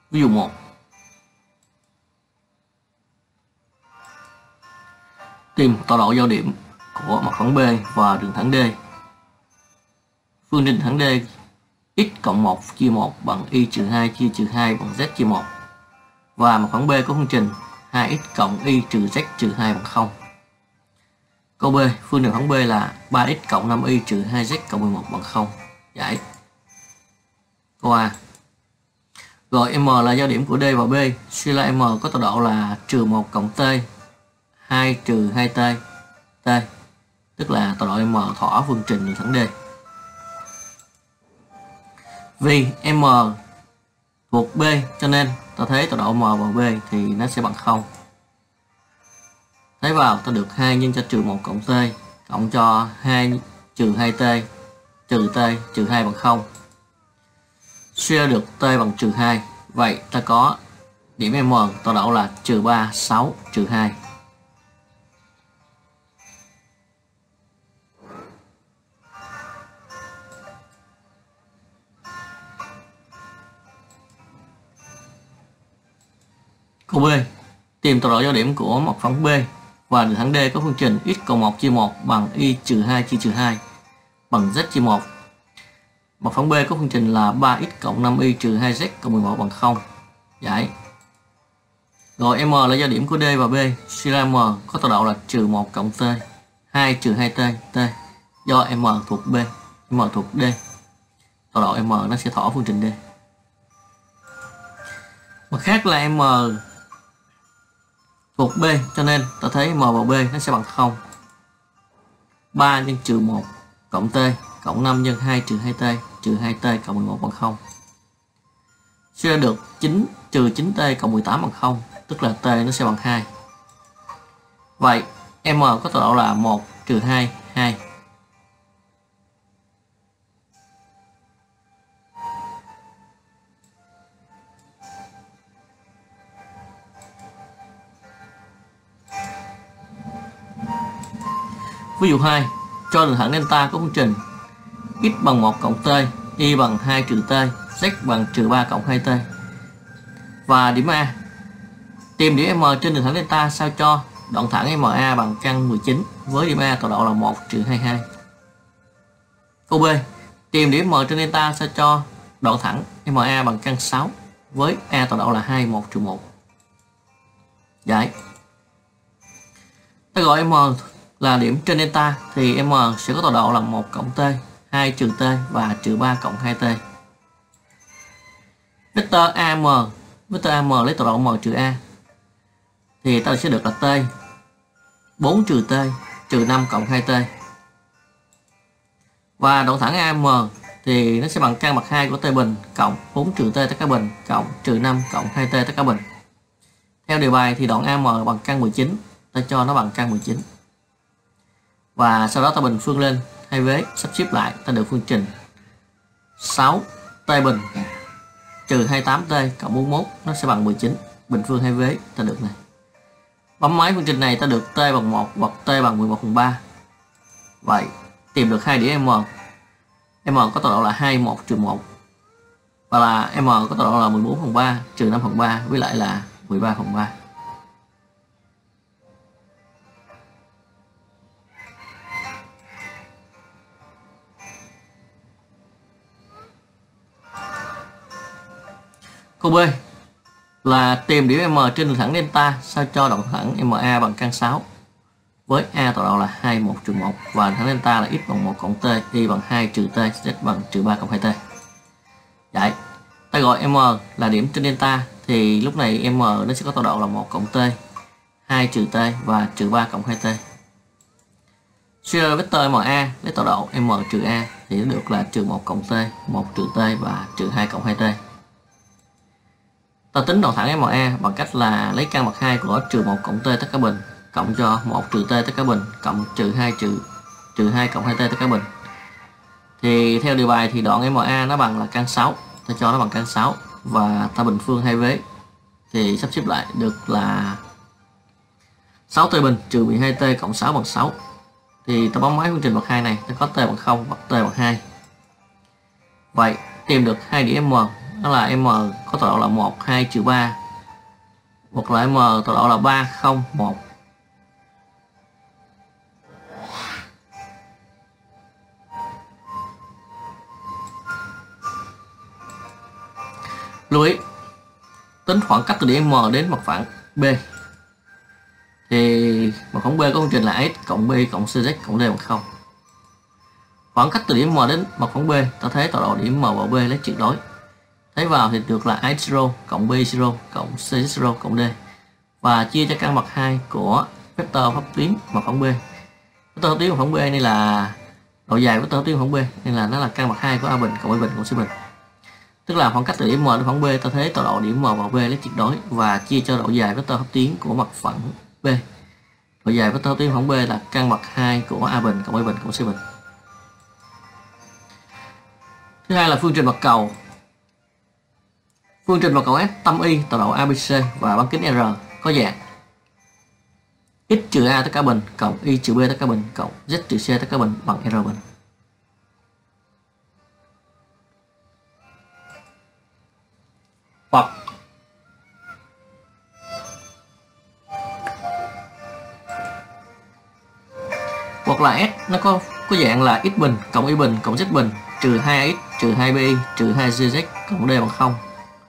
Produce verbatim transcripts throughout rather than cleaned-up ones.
Ví dụ một. Tìm tọa độ giao điểm của mặt phẳng B và đường thẳng D. Phương trình thẳng D x cộng một chia một bằng y trừ hai chia trừ hai bằng z chia một. Và mặt phẳng B có phương trình hai x cộng y trừ z trừ hai bằng không. Câu B, phương trình thẳng B là ba x cộng năm y trừ hai z cộng mười một bằng không. Giải. Câu A. Gọi M là giao điểm của D và B, suy ra M có tọa độ là trừ một cộng T, hai trừ hai T, T, tức là tọa độ M thỏa phương trình đường thẳng D. Vì M thuộc B cho nên ta thấy tọa độ M và B thì nó sẽ bằng không. Thấy vào ta được hai nhân cho trừ một cộng T cộng cho hai trừ hai T trừ T trừ hai bằng không. Suy ra được T bằng trừ hai. Vậy ta có điểm M tọa độ là trừ ba, sáu, trừ hai. Câu B. Tìm tọa độ giao điểm của mặt phẳng B và đường thẳng D có phương trình x cộng một chia một bằng y trừ hai chia trừ hai bằng z chia một. Mặt phẳng B có phương trình là ba x cộng năm y trừ hai z cộng mười một bằng không. Giải. Gọi M là giao điểm của D và B, suy ra M có tọa độ là trừ một cộng T, hai trừ hai T, T, do M thuộc B, M thuộc D. Tọa độ M nó sẽ thỏa phương trình D. Mặt khác là M thuộc B cho nên ta thấy M và B nó sẽ bằng không. ba nhân trừ một cộng T cộng năm nhân hai trừ hai T trừ hai T cộng mười một bằng không. Suy ra được chín trừ chín T cộng mười tám bằng không, tức là T nó sẽ bằng hai. Vậy M có tọa độ là một trừ hai, hai. Ví dụ hai, cho đường thẳng delta có phương trình x bằng một cộng T, y bằng hai trừ T, z bằng trừ ba cộng hai T. Và điểm A. Tìm điểm M trên đường thẳng delta sao cho đoạn thẳng em a bằng căn mười chín với điểm A tọa độ là một trừ hai mươi hai. Câu B. Tìm điểm M trên delta sao cho đoạn thẳng em a bằng căn sáu với A tọa độ là hai, một trừ một. Giải. Ta gọi M là điểm trên delta thì M sẽ có tọa độ là một cộng T, hai trừ T và trừ ba cộng hai T. Vector a em, vector a em lấy tọa độ M trừ A thì ta sẽ được là T bốn trừ T trừ năm cộng hai T. Và đoạn thẳng a em thì nó sẽ bằng căn bậc hai của T bình cộng bốn trừ T tất cả bình cộng trừ năm cộng hai T tất cả bình. Theo đề bài thì đoạn a em bằng căn mười chín, ta cho nó bằng căn mười chín. Và sau đó ta bình phương lên hai vế, sắp xếp lại ta được phương trình sáu T bình trừ hai mươi tám T cộng bốn mươi mốt nó sẽ bằng mười chín. Bình phương hai vế ta được này. Bấm máy phương trình này ta được T bằng một hoặc T bằng mười một phần ba. Vậy tìm được hai điểm M. M có tọa độ là hai, một trừ một. Và là M có tọa độ là mười bốn phần ba trừ năm phần ba với lại là mười ba phần ba. Câu B là tìm điểm M trên đường thẳng delta sao cho đoạn thẳng em a bằng căn sáu với A tọa độ là hai, một trừ một và thẳng delta là x bằng một cộng T, y bằng hai trừ T, z bằng trừ ba cộng hai T. Vậy ta gọi M là điểm trên delta thì lúc này M nó sẽ có tọa độ là một cộng T, hai trừ T và trừ ba cộng hai T. Suy ra vector em a lấy tọa độ M trừ A thì nó được là trừ một cộng T, một trừ T và trừ hai cộng hai T. Ta tính đoạn thẳng em a bằng cách là lấy căn bậc hai của trừ một cộng T tất cả bình cộng cho một trừ T tất cả bình cộng trừ hai trừ trừ hai cộng hai T tất cả bình. Thì theo đề bài thì đoạn em a nó bằng là căn sáu, ta cho nó bằng căn sáu và ta bình phương hai vế thì sắp xếp lại được là sáu T bình trừ mười hai T cộng sáu bằng sáu. Thì ta bấm máy phương trình bậc hai này, ta có T bằng không hoặc T bằng hai. Vậy tìm được hai điểm M đó là M có tọa độ là một, hai, trừ ba, hoặc là M tọa độ là ba, không, một. Lưu ý tính khoảng cách từ điểm M đến mặt phẳng B thì mặt phẳng B có phương trình là x cộng b cộng cz cộng d bằng không. Khoảng cách từ điểm M đến mặt phẳng B, ta thấy tọa độ điểm M và B lấy tuyệt đối. Thấy vào thì được là x zero cộng b zero cộng cz zero cộng d, và chia cho căn bậc hai của vector pháp tuyến mặt phẳng B. Vector pháp tuyến mặt phẳng B này là độ dài vector pháp tuyến mặt phẳng B, nên là nó là căn bậc hai của a bình cộng b bình cộng c bình. Tức là khoảng cách từ điểm M đến phẳng B, ta thấy tọa độ điểm M và B lấy tuyệt đối và chia cho độ dài vector pháp tuyến của mặt phẳng B. Độ dài vector pháp tuyến mặt phẳng B là căn bậc hai của a bình cộng b bình cộng c bình. Thứ hai là phương trình mặt cầu. Phương trình mặt cầu S tâm y tọa độ a bê xê và bán kính R có dạng x trừ a tất cả bình cộng y trừ b tất cả bình cộng z trừ c tất cả bình bằng r bình. Hoặc hoặc là S nó có có dạng là x bình cộng y bình cộng z bình trừ hai a x trừ hai b y trừ hai c z cộng d bằng không.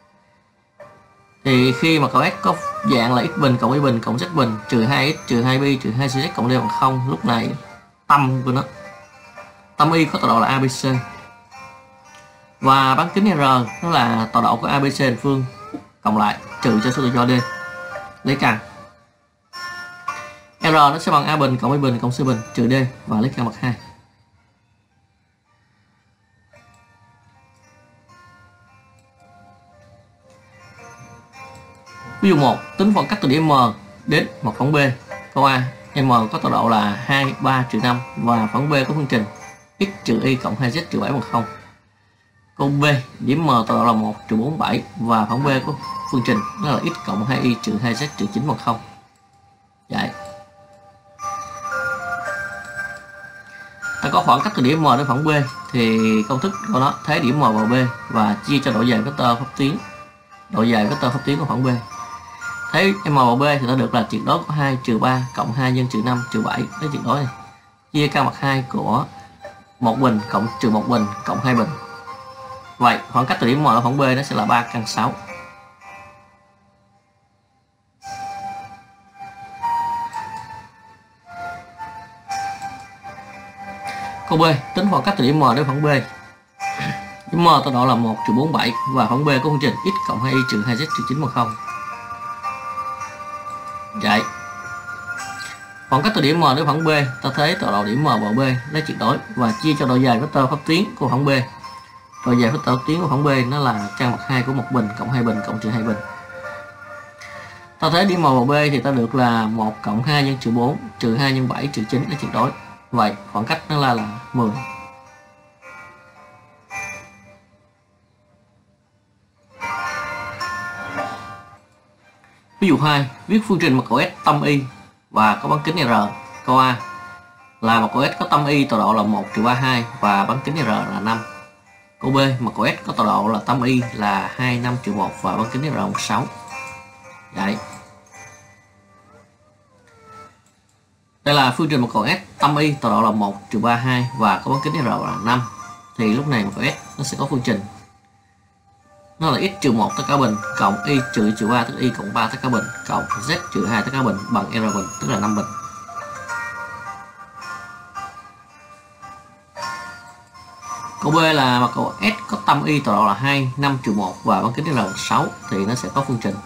Thì khi mà cầu S có dạng là x bình cộng y bình cộng z bình trừ hai x trừ hai b y trừ hai c z cộng d bằng không, lúc này tâm của nó, tâm y có tọa độ là a bê xê và bán kính R nó là tọa độ của a bê xê hình phương cộng lại trừ cho số tự do D lấy căn. R nó sẽ bằng a bình cộng y bình cộng c bình trừ D và lấy căn bậc hai. Ví dụ một, tính khoảng cách từ điểm M đến mặt phẳng B. Câu A, M có tọa độ là hai, ba, trừ năm và phẳng B có phương trình x trừ y cộng hai z trừ bảy bằng không. Câu B, điểm M tọa độ là một, trừ bốn, bảy và phẳng B có phương trình đó là x cộng hai y trừ hai z trừ chín bằng không. Vậy ta có khoảng cách từ điểm M đến phẳng B thì công thức của nó thế điểm M vào B và chia cho độ dài vector pháp tuyến, độ dài vector pháp tuyến của phẳng B. Thấy M vào B thì nó được là tuyệt đối của hai trừ ba cộng hai nhân trừ năm trừ bảy lấy tuyệt đối này. Chia căn bậc hai của một bình cộng trừ một bình cộng hai bình. Vậy khoảng cách từ điểm M đến phẳng B nó sẽ là ba căn sáu. Câu B, tính khoảng cách từ điểm M đến phẳng B. Điểm M tọa độ là một trừ bốn, bảy và phẳng B có phương trình x cộng hai y trừ hai z trừ chín bằng không. Vậy khoảng cách từ điểm M đến phẳng B, ta thấy tọa độ điểm M vào B lấy tuyệt đối và chia cho độ dài vector pháp tuyến của phẳng B. Độ dài vector pháp tuyến của phẳng B nó là căn bậc hai của một bình cộng hai bình cộng trừ hai bình. Ta thấy điểm M vào B thì ta được là một cộng hai nhân trừ bốn trừ hai nhân bảy trừ chín lấy tuyệt đối. Vậy khoảng cách nó là là mười. Ví dụ hai, viết phương trình mặt cầu S tâm y và có bán kính R. Câu A là mặt cầu S có tâm y tọa độ là một trừ ba mươi hai và bán kính R là năm. Câu B, mặt cầu S có tọa độ là tâm y là hai, năm trừ một và bán kính R là sáu. Vậy đây là phương trình mặt cầu S tâm y tọa độ là một trừ ba mươi hai và có bán kính R là năm. Thì lúc này mặt cầu S nó sẽ có phương trình nó là x trừ một tất cả bình cộng y trừ trừ ba tức y cộng ba tất cả bình cộng z trừ hai tất cả bình bằng r bình tức là năm bình. Câu B là mặt cầu S có tâm y tọa độ là hai, năm trừ một và bán kính R là sáu thì nó sẽ có phương trình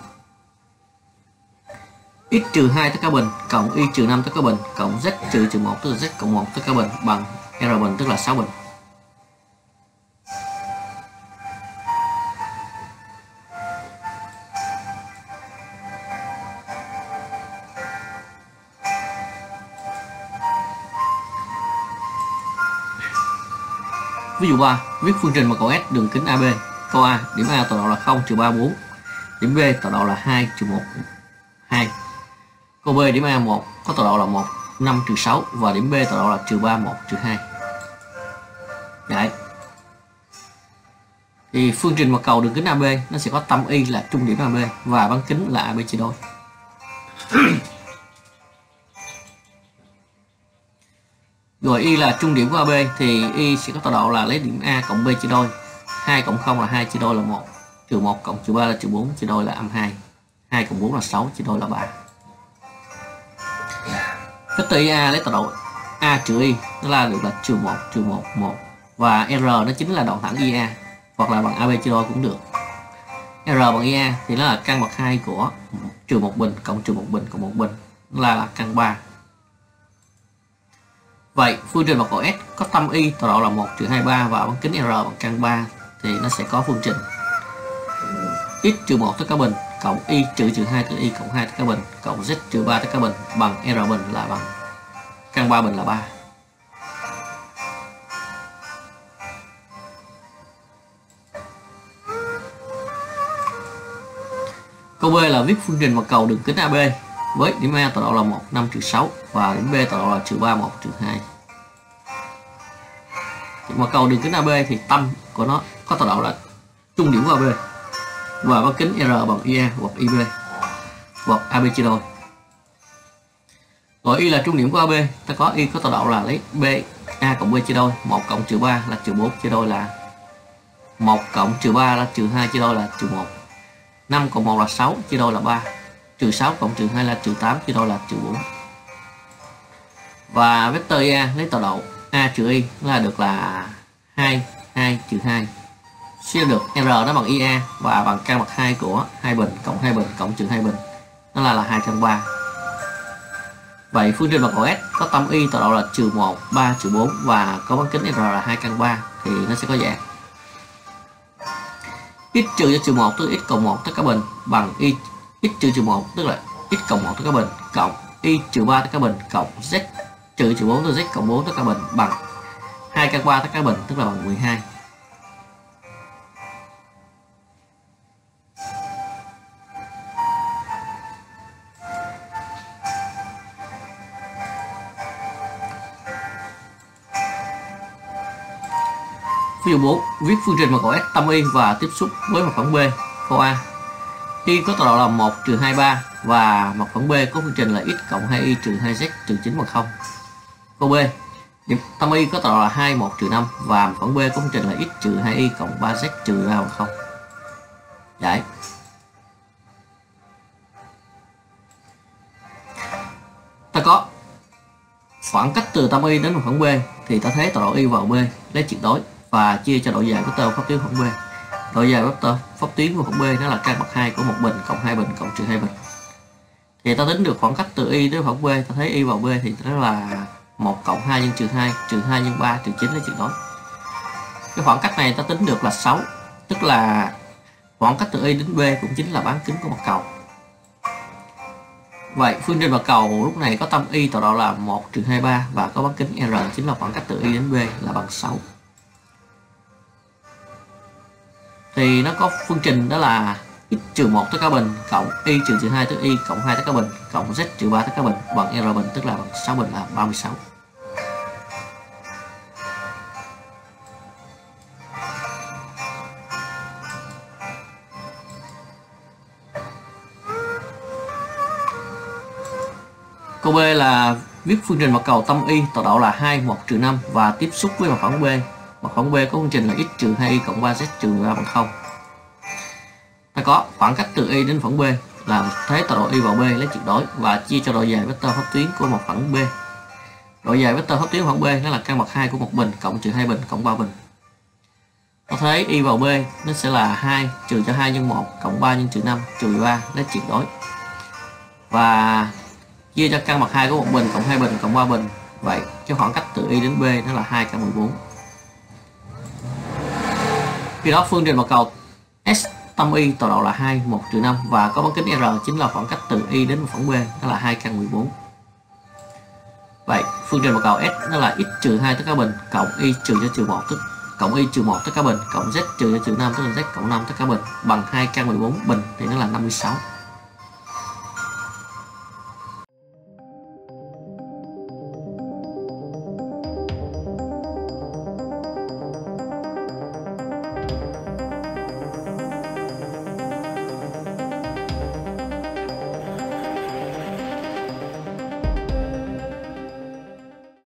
x trừ hai tất cả bình cộng y trừ năm tất cả bình cộng z trừ trừ một tức là z cộng một tất cả bình bằng r bình tức là sáu bình. Ví dụ ba, viết phương trình mặt cầu S đường kính a bê. Câu A, điểm A tọa độ là không trừ ba, bốn. Điểm B tọa độ là hai trừ một, hai. Câu B, điểm A một có tọa độ là một, năm trừ sáu và điểm B tọa độ là trừ ba, một trừ hai. Vậy Thì phương trình mặt cầu đường kính a bê nó sẽ có tâm y là trung điểm a bê và bán kính là a bê chia đôi. Rồi y là trung điểm của a bê thì y sẽ có tọa độ là lấy điểm A cộng B chia đôi. hai cộng không là hai chia đôi là một. Trừ một cộng trừ ba là trừ bốn chia đôi là âm hai. hai cộng bốn là sáu chia đôi là ba. Vector i a lấy tọa độ A trừ y nó là được là trừ một trừ một một và R nó chính là đoạn thẳng i a hoặc là bằng a bê chia đôi cũng được. R bằng i a thì nó là căn bậc hai của trừ một bình cộng trừ một bình cộng một bình, nó là căn ba. Vậy phương trình mặt cầu S có tâm y tọa độ là một trừ hai mươi ba và bán kính R bằng căn ba thì nó sẽ có phương trình x trừ một tất cả bình cộng y trừ trừ hai tất y cộng hai tất cả bình cộng z trừ ba tất cả bình bằng R bình là bằng căn ba bình là ba. Câu B là viết phương trình mặt cầu đường kính a bê với điểm A tọa độ là một, năm trừ sáu và điểm B tọa độ là trừ ba, một trừ hai. Thì mặt cầu đường kính a bê thì tâm của nó có tọa độ là trung điểm của a bê và bán kính R bằng i a hoặc i bê hoặc a bê chia đôi. Rồi y là trung điểm của a bê, ta có y có tọa độ là lấy b a cộng b chia đôi, một cộng trừ ba là trừ bốn chia đôi là một cộng trừ ba là trừ hai chia đôi là trừ một. năm cộng một là sáu chia đôi là ba. Trừ sáu cộng trừ hai là trừ tám chia đôi là trừ bốn. Và vector a lấy tọa độ a trừ y là được là hai, hai trừ hai. Suy được R nó bằng i a và bằng căn bậc hai của hai bình cộng hai bình cộng trừ hai bình, nó là là hai căn ba. Vậy phương trình mặt cầu S có tâm y tọa độ là trừ một, ba, trừ bốn và có bán kính R là hai căn ba thì nó sẽ có dạng x trừ cho trừ một tức x cộng một tất cả bình bằng y x trừ trừ một tức là x cộng một tất cả bình cộng y trừ ba tất cả bình cộng z trừ trừ bốn tức z cộng bốn tất cả bình bằng hai căn ba tất cả bình tức là bằng mười hai. Ví dụ bốn, viết phương trình mặt cầu S tâm y và tiếp xúc với mặt phẳng B. Câu A, y có tọa độ là một trừ hai mươi ba và mặt phẳng B có phương trình là x cộng hai y trừ hai z trừ chín bằng không. Câu B, điểm tâm y có tọa độ là hai, một trừ năm và mặt phẳng B có phương trình là x trừ hai y cộng ba z trừ ba bằng không. Giải. Ta có khoảng cách từ tâm y đến mặt phẳng B thì ta thấy tọa độ y vào B lấy tuyệt đối và chia cho độ dài vector pháp tuyến phẳng B. Độ dài vector pháp tuyến của phẳng B nó là căn bậc hai của một bình cộng hai bình cộng trừ hai bình. Thì ta tính được khoảng cách từ y đến phẳng B, ta thấy y vào B thì nó là một cộng hai nhân trừ hai, trừ hai nhân ba trừ chín lấy tuyệt đối. Cái khoảng cách này ta tính được là sáu, tức là khoảng cách từ y đến B cũng chính là bán kính của mặt cầu. Vậy phương trình mặt cầu lúc này có tâm y tọa độ là một trừ hai mươi ba và có bán kính R chính là khoảng cách từ y đến B là bằng sáu. Thì nó có phương trình đó là x trừ một tất cả bình cộng y trừ trừ hai tức y cộng hai tất cả bình cộng z trừ ba tất cả bình bằng R bình tức là bằng sáu bình là ba mươi sáu. Câu B là viết phương trình mặt cầu tâm y tọa độ là hai, một trừ năm và tiếp xúc với mặt phẳng B. Mặt phẳng B có phương trình là x trừ hai y cộng ba z trừ ba bằng không. Ta có khoảng cách từ y đến phẳng B là thế tọa độ y vào B lấy tuyệt đối và chia cho độ dài vector pháp tuyến của mặt phẳng B. Độ dài vector pháp tuyến phẳng B nó là căn bậc hai của một bình cộng trừ hai bình cộng ba bình. Ta thấy y vào B nó sẽ là hai trừ cho hai nhân một cộng ba nhân trừ năm trừ ba lấy tuyệt đối. Và chia cho căn bậc hai của một bình cộng hai bình cộng ba bình. Vậy cái khoảng cách từ y đến B nó là hai căn mười bốn. Khi đó phương trình mặt cầu S tâm y tọa độ là hai, một trừ năm và có bán kính R chính là khoảng cách từ y đến phẳng B nó là hai căn mười bốn. Vậy phương trình mặt cầu S nó là x trừ hai tất cả bình cộng y trừ cho trừ một tức cộng y trừ một tất cả bình cộng z trừ cho trừ năm tức là z cộng năm tất cả bình bằng hai căn mười bốn bình thì nó là năm mươi sáu.